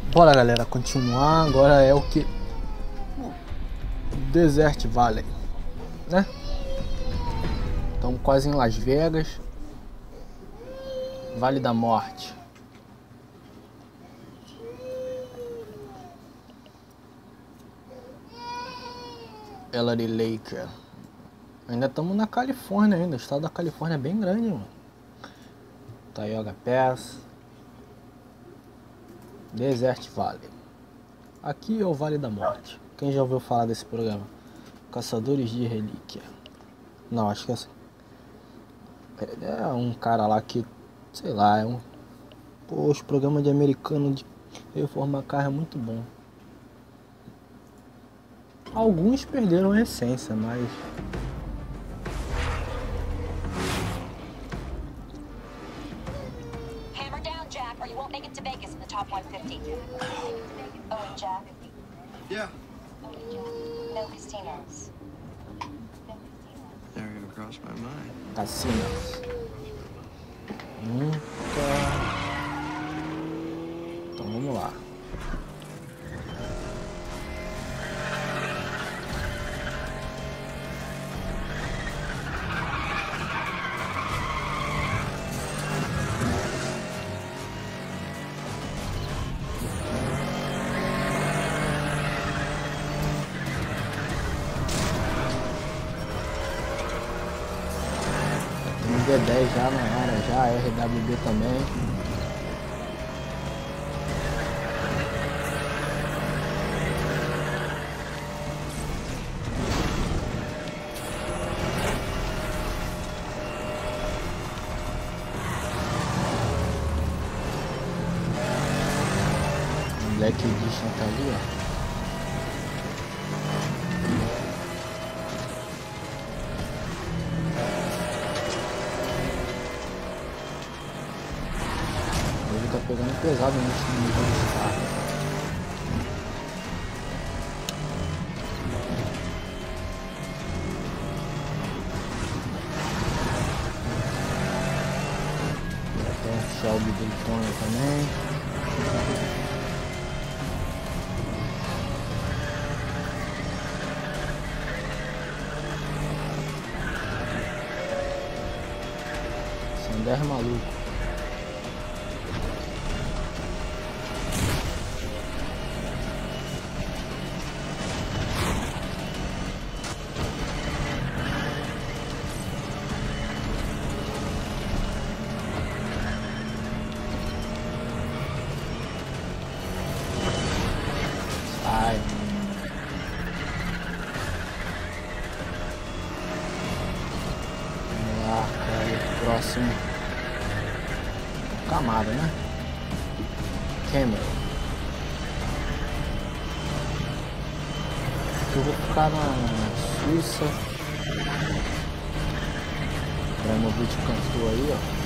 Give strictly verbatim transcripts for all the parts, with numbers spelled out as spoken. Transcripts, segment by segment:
Bora, galera, continuar. Agora é o que? Desert Valley, né? Estamos quase em Las Vegas. Vale da Morte. Ellery Lake. Ainda estamos na Califórnia ainda. O estado da Califórnia é bem grande, mano. Tioga Pass. Desert Valley. Aqui é o Vale da Morte. Quem já ouviu falar desse programa? Caçadores de Relíquia. Não, acho que é assim. É um cara lá que, sei lá, é um... Pô, os programas de americano de reformar carro é muito bom. Alguns perderam a essência, mas... Hammer down, Jack, or you won't make it to Vegas in the top one fifty. Owen, Jack. Yeah. No casinos. Never even crossed my mind. Cassinos. Nunca... Então vamos lá. D dez já na área, já R W B também. Black Edition tá ali, ó. Tá pegando pesado nesse nível de carro. Tem um Shelby Daytona também. São dez malucos. Próximo camada, né? Camel. Eu vou ficar na Suíça. Dramovich cantou aí, ó.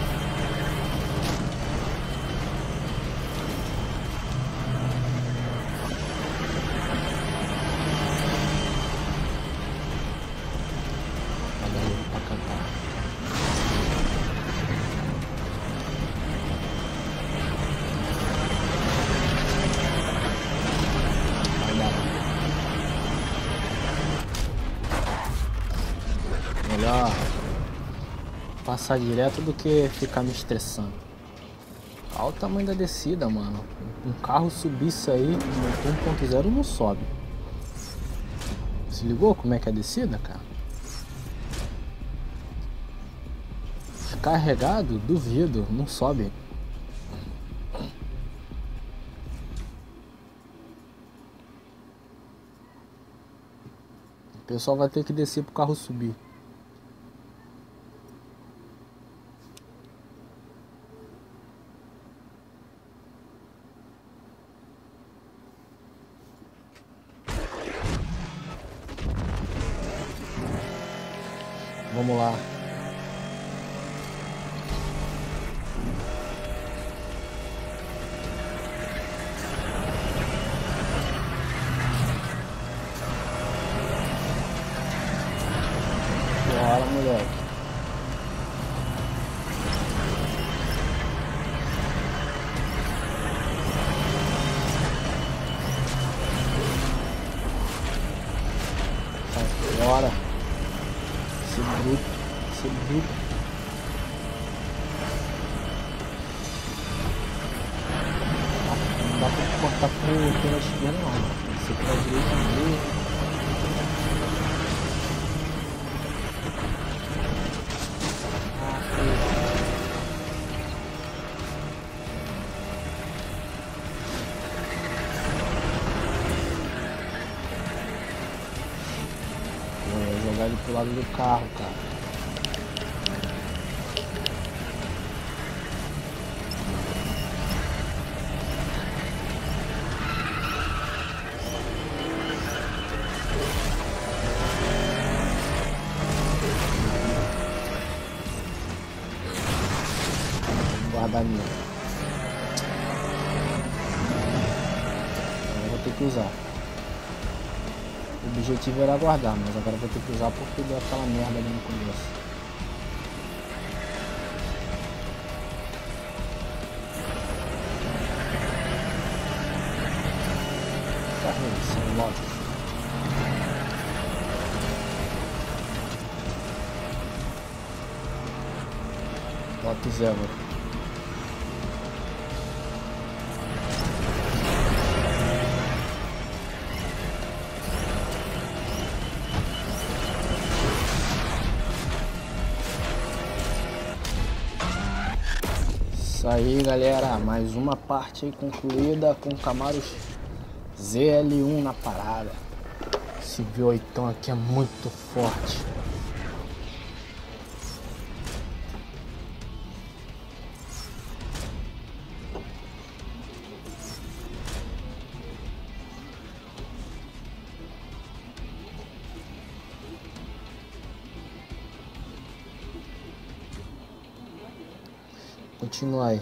Melhor passar direto do que ficar me estressando. Olha o tamanho da descida, mano. Um carro subir isso aí, motor um ponto zero não sobe. Se ligou como é que é a descida, cara? Carregado, duvido, não sobe. O pessoal vai ter que descer pro carro subir. Vamos lá. Bora, moleque. Bora. Esse bruto. Esse bruto. Não dá pra cortar por, pela esquerda não. Esse pela direita mesmo. Jogar ele pro lado do carro, cara. Guardar minha. Eu vou ter que usar. O objetivo era guardar, mas agora eu vou ter que usar porque deu aquela merda ali no começo. Carrega, sem logo. Bota o zero. Isso aí, galera, mais uma parte aí concluída com o Camaro Z L um na parada. Esse V oito aqui é muito forte. Continua aí.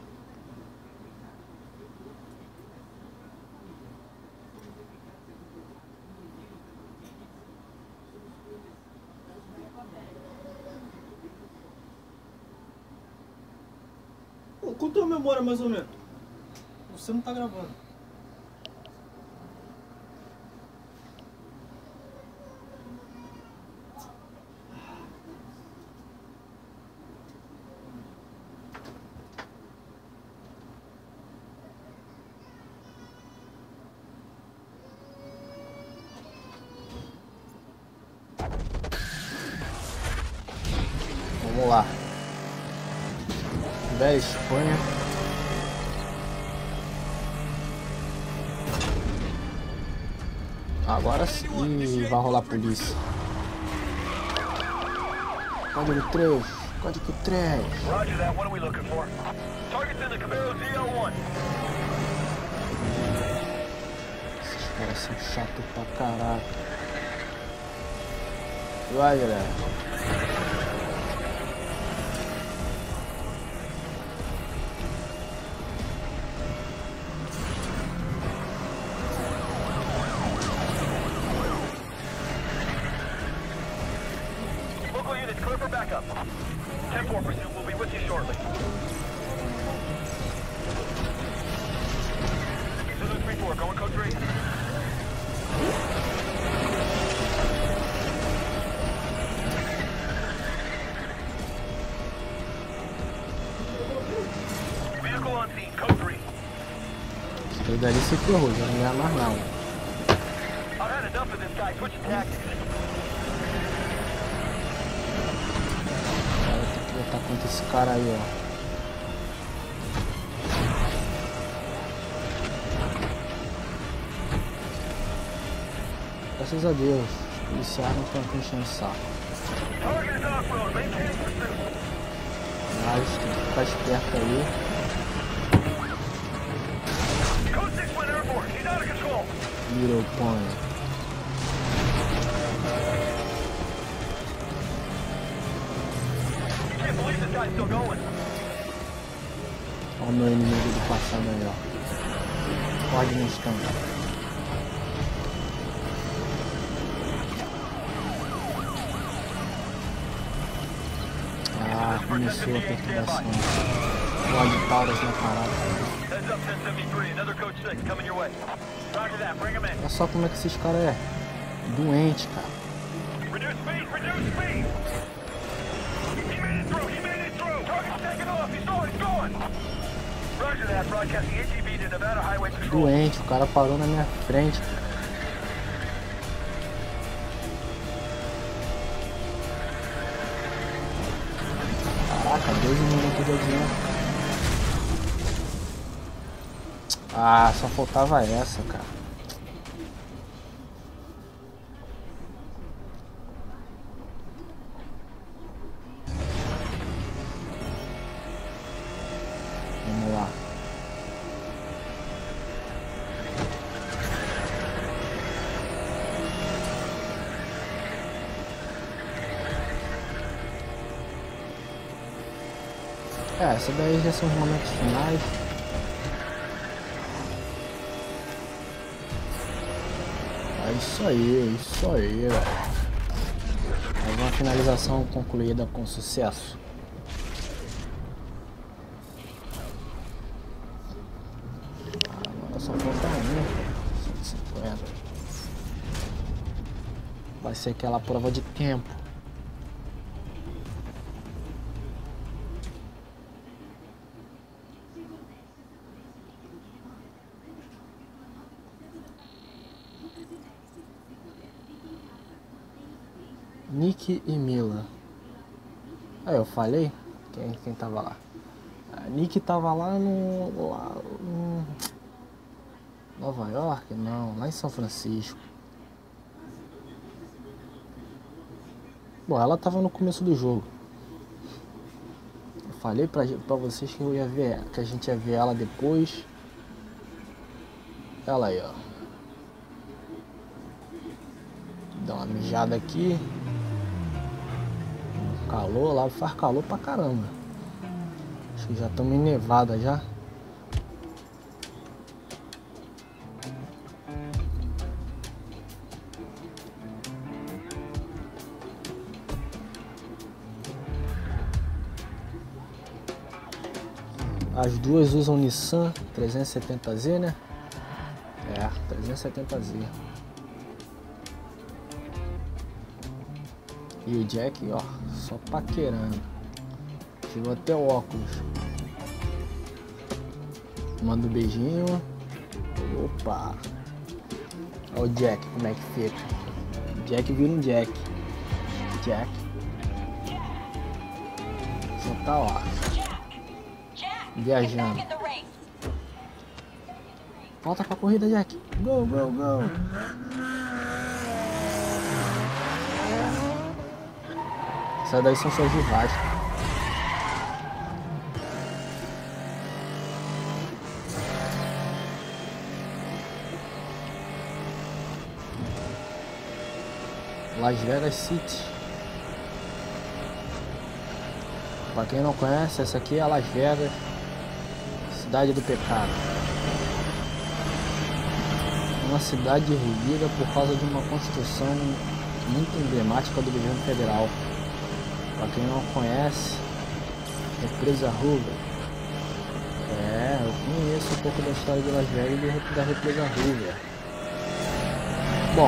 Quanto a memória mais ou menos? Você não tá gravando. Vamos lá. Velha Espanha. Agora sim vai rolar polícia. Código três. Código três. Roger that. What are we looking for? Target's in the Camaro Z L one. Esses caras são chatos pra caralho. Vai, galera. Local units clear for backup. ten four pursuit will be with you shortly. Zulu three four, going code three. Vehicle on scene, code three. Ele dali se ferrou, já não ganha mais nada. I've had enough of this guy. Switching tactics. Tá contra esse cara aí, ó. Graças a Deus, os policiais não estão aqui enchendo o saco. Mas tem que ficar esperto aí. Little Pony. Olha o meu inimigo do passando aí, ó. Pode no stand. Ah, começou a perturbação. Pode Taurus na parada. Olha só como é que esses caras é. Doente, cara. Reduce speed, reduce speed! He made it through, he made it through! Target's taking off, he's going, he's going! Roger that, broadcasting A T V to Nevada Highway Patrol. Doente, o cara parou na minha frente. Caraca, doze minutos de adianto. Ah, só faltava essa, cara. Vamos lá. É, essa daí já são os momentos finais. É isso aí, é isso aí, velho. Mais uma finalização concluída com sucesso. Agora só falta um, cento e cinquenta. Vai ser aquela prova de tempo. Nick e Mila. Aí eu falei? Quem, quem tava lá? A Nick tava lá no, lá no Nova York? Não, lá em São Francisco. Bom, ela tava no começo do jogo. Eu falei pra, pra vocês que eu ia ver, que a gente ia ver ela depois. Ela aí, ó. Dá uma mijada aqui. Calor lá, faz calor pra caramba. Acho que já estamos em nevada já. As duas usam Nissan trezentos e setenta Z, né? É, trezentos e setenta Z. E o Jack, ó, só paquerando. Tirou até o óculos. Manda um beijinho. Opa! Olha o Jack, como é que fica. Jack vira um Jack. Jack. Só tá lá. Viajando. Volta pra corrida, Jack. Go, go, go. Essas daí são suas rivais. Las Vegas City. Pra quem não conhece, essa aqui é Las Vegas, cidade do pecado. Uma cidade erguida por causa de uma construção muito emblemática do governo federal. Pra quem não conhece, Represa Hoover. É, eu conheço um pouco da história de Las Vegas e da Represa Hoover. Bom,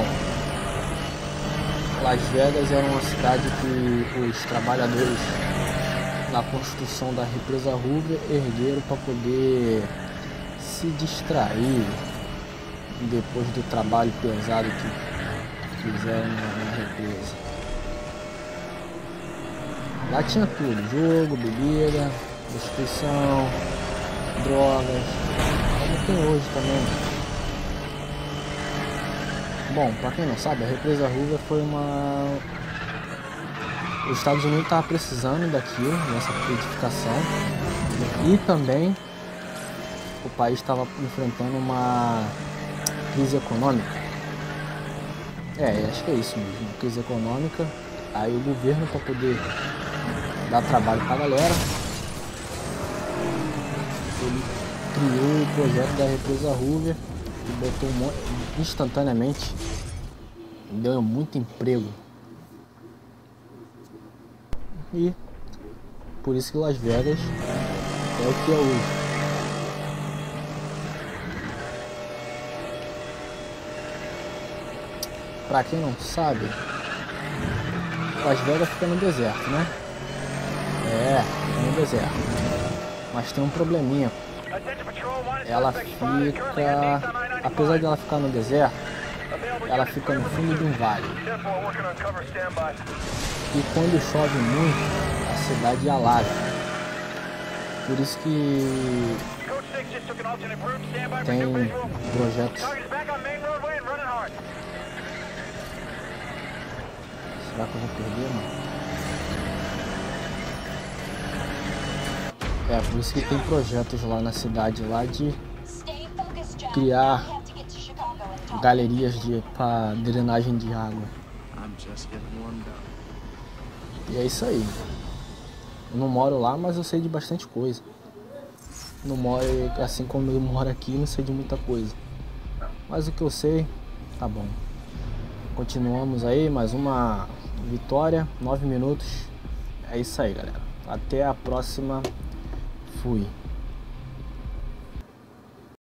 Las Vegas era uma cidade que os trabalhadores na construção da Represa Hoover ergueram para poder se distrair depois do trabalho pesado que fizeram na represa. Lá tinha tudo, jogo, bebida, prostituição, drogas, como tem hoje também. Bom, pra quem não sabe, a Represa Hoover foi uma... Os Estados Unidos estavam precisando daquilo, dessa edificação, e também o país estava enfrentando uma crise econômica. É, acho que é isso mesmo, uma crise econômica. Aí o governo, para poder dar trabalho para a galera, ele criou o projeto da Represa Hoover e botou um monte, instantaneamente, deu muito emprego. E por isso que Las Vegas é o que é hoje. Pra quem não sabe, Las Vegas fica no deserto, né? É, fica no deserto. Mas tem um probleminha. Ela fica... Apesar de ela ficar no deserto, ela fica no fundo de um vale. E quando chove muito, a cidade alaga. Por isso que tem projetos. Será que eu vou perder, mano? É, por isso que tem projetos lá na cidade lá de criar galerias de para drenagem de água. E é isso aí. Eu não moro lá, mas eu sei de bastante coisa. Não moro, assim como eu moro aqui, não sei de muita coisa. Mas o que eu sei, tá bom. Continuamos aí, mais uma vitória, nove minutos. É isso aí, galera. Até a próxima. Fui.